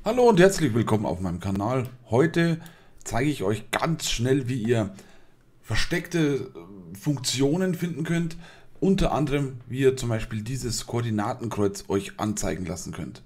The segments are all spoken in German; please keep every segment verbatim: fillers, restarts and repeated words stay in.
Hallo und herzlich willkommen auf meinem Kanal. Heute zeige ich euch ganz schnell, wie ihr versteckte Funktionen finden könnt. Unter anderem, wie ihr zum Beispiel dieses Koordinatenkreuz euch anzeigen lassen könnt.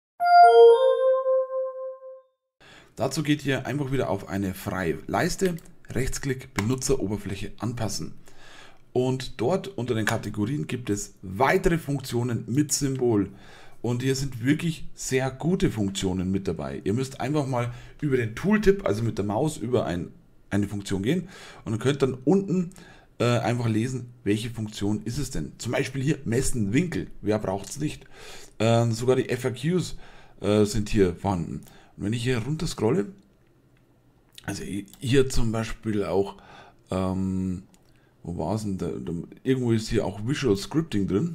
Dazu geht ihr einfach wieder auf eine freie Leiste, Rechtsklick, Benutzeroberfläche anpassen. Und dort unter den Kategorien gibt es weitere Funktionen mit Symbol. Und hier sind wirklich sehr gute Funktionen mit dabei. Ihr müsst einfach mal über den Tooltip, also mit der Maus, über ein, eine Funktion gehen und ihr könnt dann unten äh, einfach lesen, welche Funktion ist es denn. Zum Beispiel hier messen Winkel. Wer braucht es nicht? Äh, sogar die F A Qs äh, sind hier vorhanden. Und wenn ich hier runter scrolle, also hier zum Beispiel auch, ähm, wo war es denn da? Irgendwo ist hier auch Visual Scripting drin.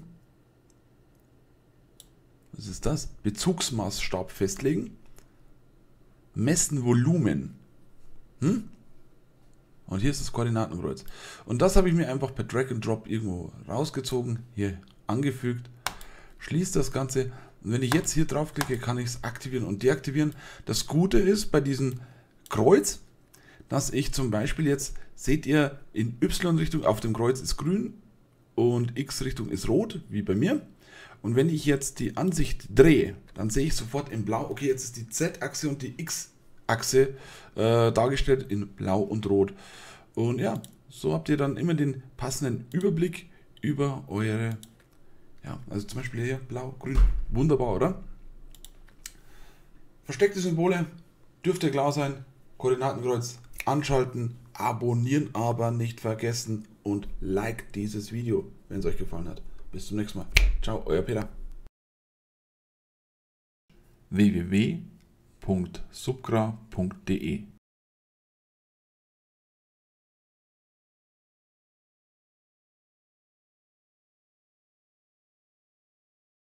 Was ist das? Bezugsmaßstab festlegen. Messen Volumen. Hm? Und hier ist das Koordinatenkreuz. Und das habe ich mir einfach per Drag and Drop irgendwo rausgezogen, hier angefügt. Schließe das Ganze. Und wenn ich jetzt hier draufklicke, kann ich es aktivieren und deaktivieren. Das Gute ist bei diesem Kreuz, dass ich zum Beispiel jetzt, seht ihr, in Y-Richtung auf dem Kreuz ist grün und X-Richtung ist rot, wie bei mir. Und wenn ich jetzt die Ansicht drehe, dann sehe ich sofort in blau, okay, jetzt ist die Z-Achse und die X-Achse äh, dargestellt in blau und rot. Und ja, so habt ihr dann immer den passenden Überblick über eure, ja, also zum Beispiel hier blau, grün, wunderbar, oder? Versteckte Symbole, dürfte klar sein, Koordinatenkreuz anschalten, abonnieren aber nicht vergessen und like dieses Video, wenn es euch gefallen hat. Bis zum nächsten Mal. Ciao, euer Peter. w w w punkt subgra punkt de